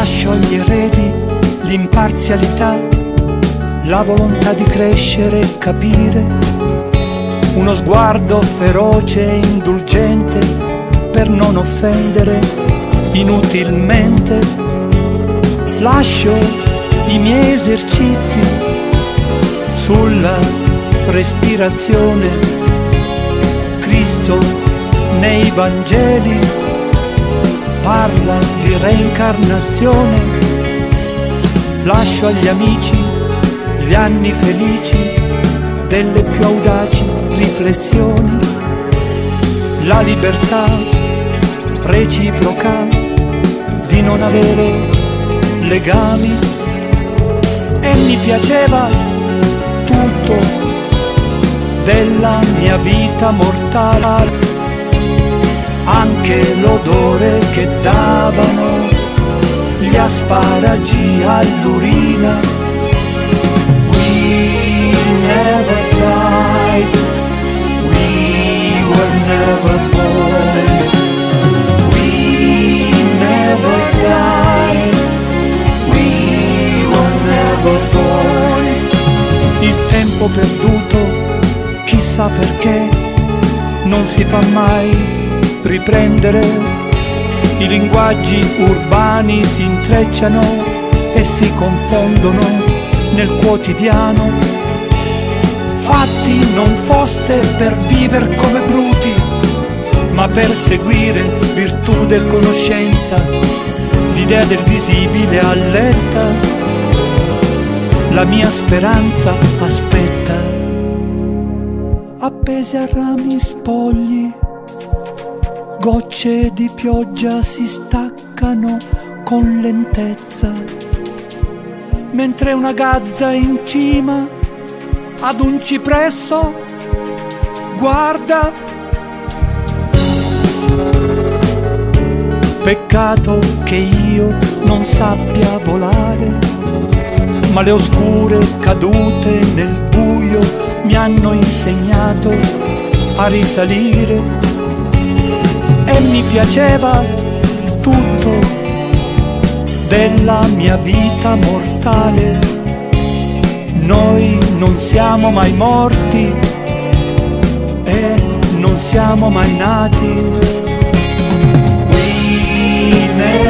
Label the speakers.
Speaker 1: Lascio agli eredi l'imparzialità, la volontà di crescere e capire, uno sguardo feroce e indulgente per non offendere inutilmente. Lascio i miei esercizi sulla respirazione. Cristo nei Vangeli parla di reincarnazione. Lascio agli amici gli anni felici delle più audaci riflessioni, la libertà reciproca di non avere legami. E mi piaceva tutto della mia vita mortale, anche l'odore che davano gli asparagi all'urina. We never died, we were never born. We never died, we were never born. Il tempo perduto, chissà perché, non si fa mai riprendere. I linguaggi urbani si intrecciano e si confondono nel quotidiano. Fatti non foste per viver come bruti, ma per seguire virtù e conoscenza. L'idea del visibile alletta, la mia speranza aspetta. Appese a rami spogli, gocce di pioggia si staccano con lentezza, mentre una gazza in cima ad un cipresso guarda. Peccato che io non sappia volare, ma le oscure cadute nel buio mi hanno insegnato a risalire. E mi piaceva tutto della mia vita mortale. Noi non siamo mai morti e non siamo mai nati. We